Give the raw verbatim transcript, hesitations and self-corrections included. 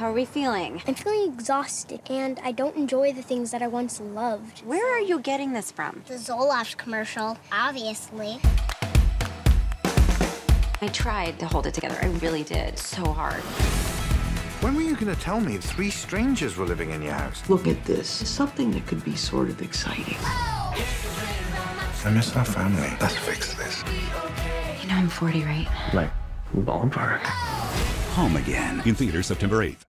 How are we feeling? I'm feeling exhausted, and I don't enjoy the things that I once loved. Where are you getting this from? The Zoloft commercial, obviously. I tried to hold it together. I really did. So hard. When were you going to tell me three strangers were living in your house? Look at this. It's something that could be sort of exciting. I miss our family. Let's fix this. You know I'm forty, right? Like, ballpark. Home Again, in theaters September eighth.